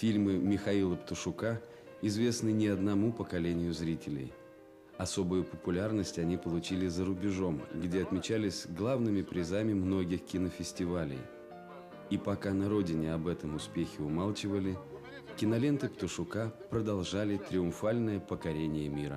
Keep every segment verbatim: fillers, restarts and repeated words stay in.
Фильмы Михаила Птушука известны не одному поколению зрителей. Особую популярность они получили за рубежом, где отмечались главными призами многих кинофестивалей. И пока на родине об этом успехе умалчивали, киноленты Птушука продолжали триумфальное покорение мира.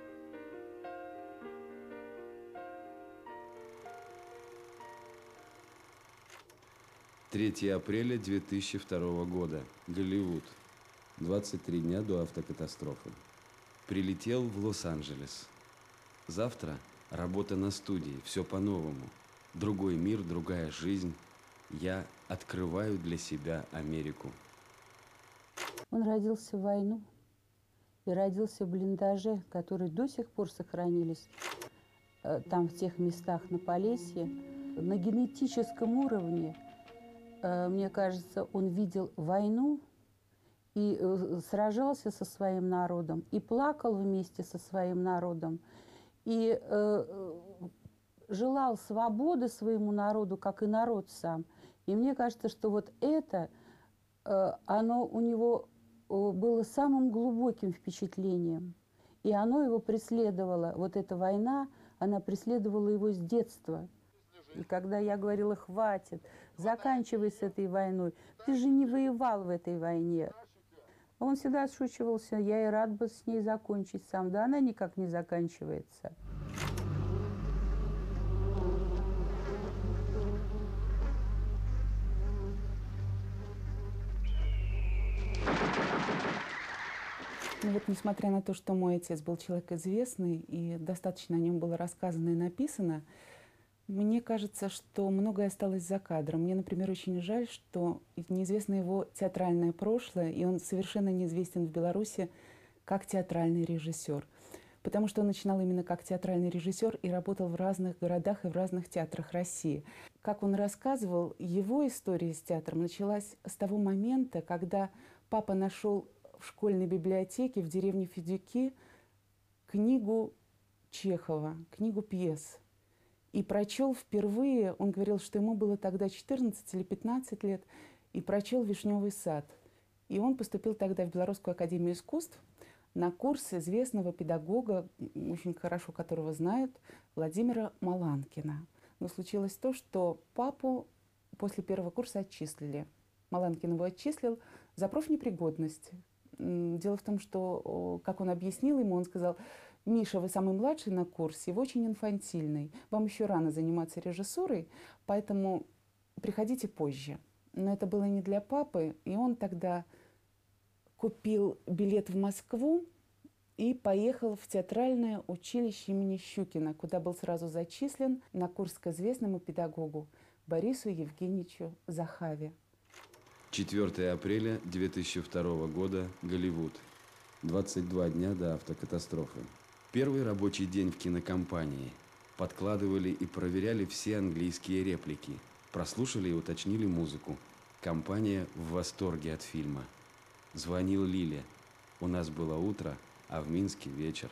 третьего апреля две тысячи второго года. Голливуд. двадцать три дня до автокатастрофы. Прилетел в Лос-Анджелес. Завтра работа на студии, все по-новому. Другой мир, другая жизнь. Я открываю для себя Америку. Он родился в войну и родился в блиндаже, которые до сих пор сохранились э, там, в тех местах на Полесье. На генетическом уровне, э, мне кажется, он видел войну и э, сражался со своим народом, и плакал вместе со своим народом, и э, желал свободы своему народу, как и народ сам. И мне кажется, что вот это, оно у него было самым глубоким впечатлением. И оно его преследовало, вот эта война, она преследовала его с детства. И когда я говорила: хватит, заканчивай с этой войной, ты же не воевал в этой войне. Он всегда отшучивался: я и рад бы с ней закончить сам, да она никак не заканчивается. Ну вот, несмотря на то, что мой отец был человек известный, и достаточно о нем было рассказано и написано, мне кажется, что многое осталось за кадром. Мне, например, очень жаль, что неизвестно его театральное прошлое, и он совершенно неизвестен в Беларуси как театральный режиссер. Потому что он начинал именно как театральный режиссер и работал в разных городах и в разных театрах России. Как он рассказывал, его история с театром началась с того момента, когда папа нашел в школьной библиотеке в деревне Федюки книгу Чехова, книгу пьес. И прочел впервые, он говорил, что ему было тогда четырнадцать или пятнадцать лет, и прочел «Вишневый сад». И он поступил тогда в Белорусскую академию искусств на курс известного педагога, очень хорошо которого знают, Владимира Маланкина. Но случилось то, что папу после первого курса отчислили. Маланкин его отчислил за профнепригодность. Дело в том, что, как он объяснил ему, он сказал: Миша, вы самый младший на курсе, вы очень инфантильный, вам еще рано заниматься режиссурой, поэтому приходите позже. Но это было не для папы, и он тогда купил билет в Москву и поехал в театральное училище имени Щукина, куда был сразу зачислен на курс к известному педагогу Борису Евгеньевичу Захаве. четвёртого апреля две тысячи второго года. Голливуд. двадцать два дня до автокатастрофы. Первый рабочий день в кинокомпании. Подкладывали и проверяли все английские реплики. Прослушали и уточнили музыку. Компания в восторге от фильма. Звонил Лиле. У нас было утро, а в Минске вечер.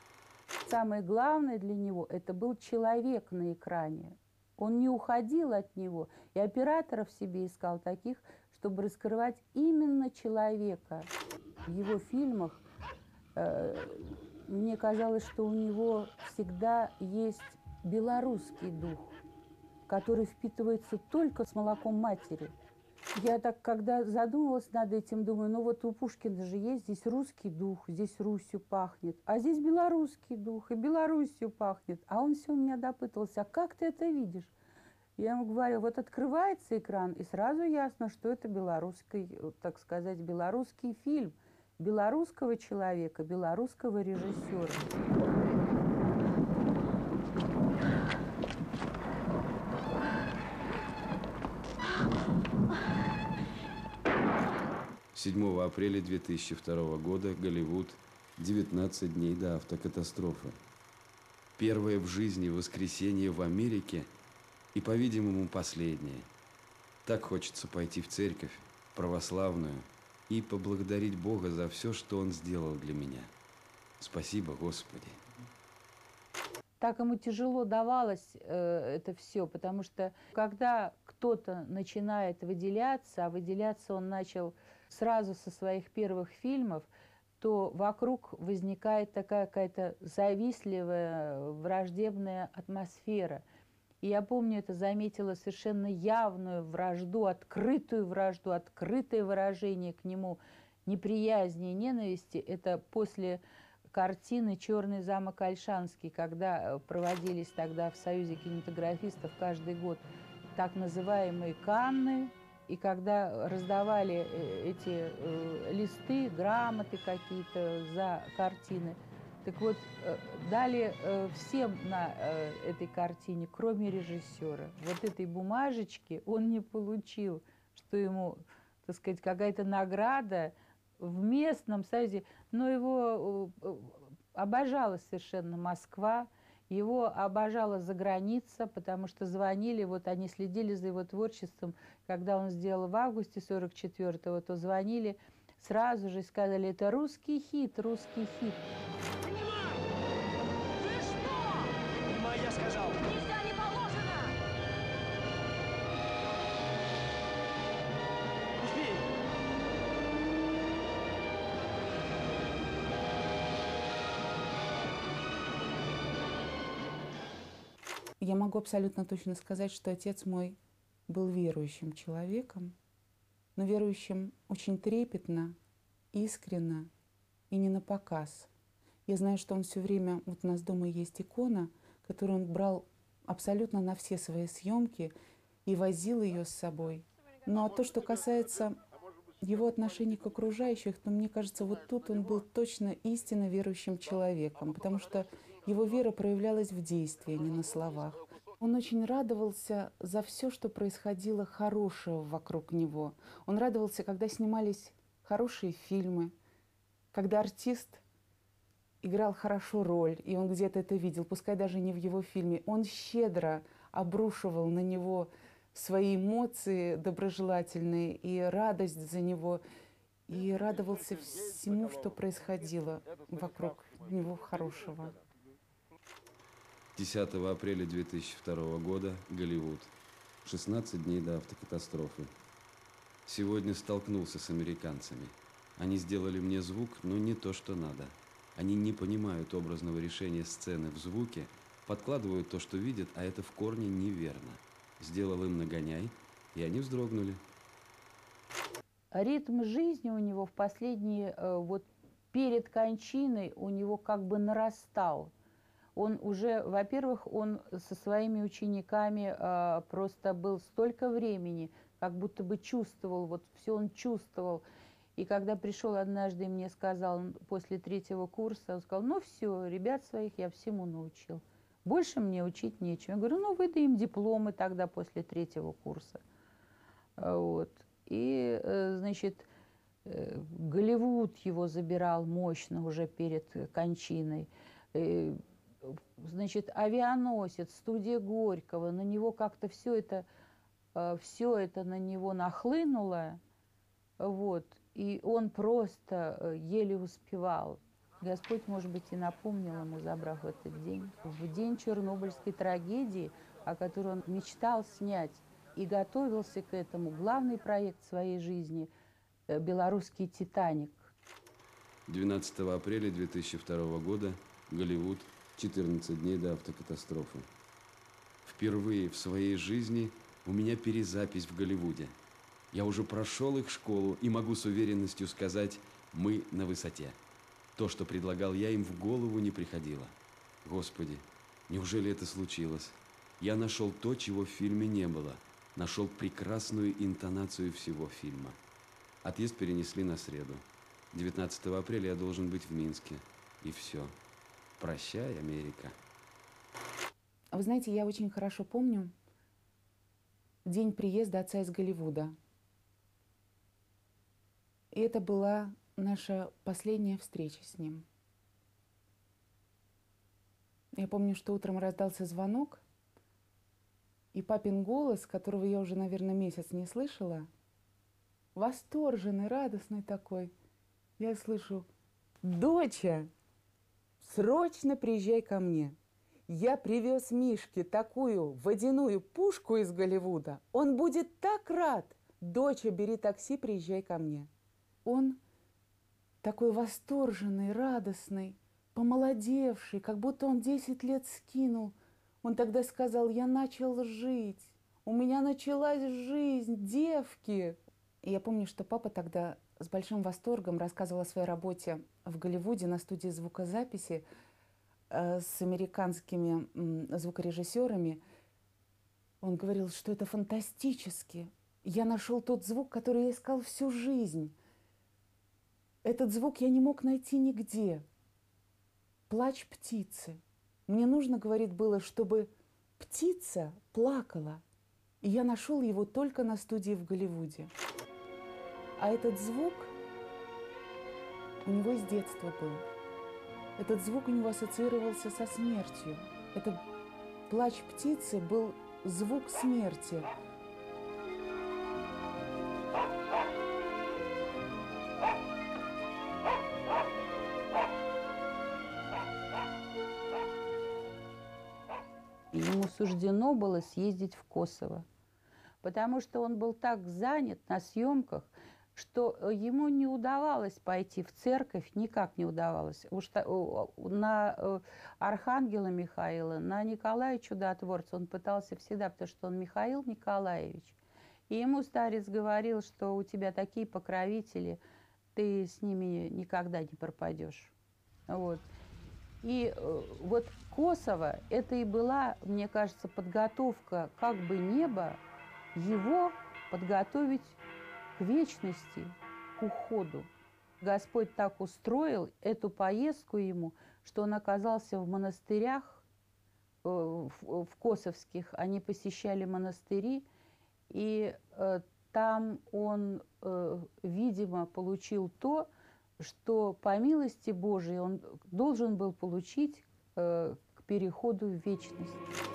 Самое главное для него – это был человек на экране. Он не уходил от него, и операторов себе искал таких, чтобы раскрывать именно человека. В его фильмах э, мне казалось, что у него всегда есть белорусский дух, который впитывается только с молоком матери. Я так, когда задумывалась над этим, думаю, ну вот у Пушкина же есть здесь русский дух, здесь Русью пахнет, а здесь белорусский дух, и Белоруссию пахнет. А он все у меня допытывался: а как ты это видишь? Я ему говорю: вот открывается экран, и сразу ясно, что это белорусский, так сказать, белорусский фильм, белорусского человека, белорусского режиссера. седьмого апреля две тысячи второго года. Голливуд. девятнадцать дней до автокатастрофы. Первое в жизни воскресенье в Америке и, по-видимому, последнее. Так хочется пойти в церковь, православную, и поблагодарить Бога за все, что Он сделал для меня. Спасибо, Господи. Так ему тяжело давалось э, это все, потому что когда кто-то начинает выделяться, а выделяться он начал сразу со своих первых фильмов, то вокруг возникает такая какая-то завистливая, враждебная атмосфера. И я помню, это заметила совершенно явную вражду, открытую вражду, открытое выражение к нему неприязни и ненависти. Это после картины «Черный замок Ольшанский», когда проводились тогда в Союзе кинематографистов каждый год так называемые Канны, и когда раздавали эти э, листы, грамоты какие-то за картины. Так вот, э, дали э, всем на э, этой картине, кроме режиссера. Вот этой бумажечки он не получил, что ему, так сказать, какая-то награда в местном союзе. Но его э, обожала совершенно Москва, его обожала заграница, потому что звонили, вот они следили за его творчеством. Когда он сделал в августе сорок четвёртого, то звонили сразу же и сказали: это русский хит, русский хит. Ты что? Понимаю, я сказал. Нельзя, не положено! Пусти! Я могу абсолютно точно сказать, что отец мой был верующим человеком, но верующим очень трепетно, искренно и не напоказ. Я знаю, что он все время, вот у нас дома есть икона, которую он брал абсолютно на все свои съемки и возил ее с собой. Ну а то, что касается его отношений к окружающим, то мне кажется, вот тут он был точно истинно верующим человеком, потому что его вера проявлялась в действии, а не на словах. Он очень радовался за все, что происходило хорошего вокруг него. Он радовался, когда снимались хорошие фильмы, когда артист играл хорошо роль, и он где-то это видел, пускай даже не в его фильме. Он щедро обрушивал на него свои эмоции доброжелательные и радость за него, и радовался всему, что происходило вокруг него хорошего. десятого апреля две тысячи второго года, Голливуд. шестнадцать дней до автокатастрофы. Сегодня столкнулся с американцами. Они сделали мне звук, но не то, что надо. Они не понимают образного решения сцены в звуке, подкладывают то, что видят, а это в корне неверно. Сделал им нагоняй, и они вздрогнули. Ритм жизни у него в последние, вот перед кончиной, у него как бы нарастал. Он уже, во-первых, он со своими учениками э, просто был столько времени, как будто бы чувствовал, вот все он чувствовал. И когда пришел однажды и мне сказал, после третьего курса, он сказал: ну все, ребят своих я всему научил. Больше мне учить нечего. Я говорю: ну выдай им дипломы тогда после третьего курса. Вот. И, значит, Голливуд его забирал мощно уже перед кончиной. Значит, авианосец, студия Горького, на него как-то все это, все это на него нахлынуло, вот, и он просто еле успевал. Господь, может быть, и напомнил ему, забрав этот день, в день Чернобыльской трагедии, о которой он мечтал снять и готовился к этому, главный проект своей жизни – белорусский «Титаник». двенадцатого апреля две тысячи второго года, Голливуд. четырнадцать дней до автокатастрофы. Впервые в своей жизни у меня перезапись в Голливуде. Я уже прошел их школу и могу с уверенностью сказать: мы на высоте. То, что предлагал я, им в голову не приходило. Господи, неужели это случилось? Я нашел то, чего в фильме не было. Нашел прекрасную интонацию всего фильма. Отъезд перенесли на среду. девятнадцатого апреля я должен быть в Минске. И все. Прощай, Америка. Вы знаете, я очень хорошо помню день приезда отца из Голливуда. И это была наша последняя встреча с ним. Я помню, что утром раздался звонок, и папин голос, которого я уже, наверное, месяц не слышала, восторженный, радостный такой, я слышу: «Доча, срочно приезжай ко мне». Я привез Мишке такую водяную пушку из Голливуда. Он будет так рад. Доча, бери такси, приезжай ко мне. Он такой восторженный, радостный, помолодевший, как будто он десять лет скинул. Он тогда сказал: я начал жить, у меня началась жизнь, девки. И я помню, что папа тогда с большим восторгом рассказывал о своей работе в Голливуде на студии звукозаписи э, с американскими м, звукорежиссерами. Он говорил, что это фантастически. Я нашел тот звук, который я искал всю жизнь. Этот звук я не мог найти нигде. Плач птицы. Мне нужно, говорит, было, чтобы птица плакала. И я нашел его только на студии в Голливуде. А этот звук у него с детства был. Этот звук у него ассоциировался со смертью. Этот плач птицы был звук смерти. Ему суждено было съездить в Косово, потому что он был так занят на съемках, что ему не удавалось пойти в церковь, никак не удавалось. Уж на Архангела Михаила, на Николая Чудотворца он пытался всегда, потому что он Михаил Николаевич. И ему старец говорил, что у тебя такие покровители, ты с ними никогда не пропадешь. Вот. И вот Косово, это и была, мне кажется, подготовка как бы неба, его подготовить к вечности, к уходу. Господь так устроил эту поездку ему, что он оказался в монастырях, в, в косовских, они посещали монастыри, и э, там он, э, видимо, получил то, что по милости Божией он должен был получить э, к переходу в вечность.